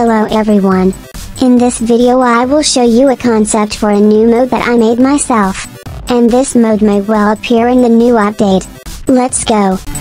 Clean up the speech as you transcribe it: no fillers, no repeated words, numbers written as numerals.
Hello everyone. In this video I will show you a concept for a new mode that I made myself. And this mode may well appear in the new update. Let's go.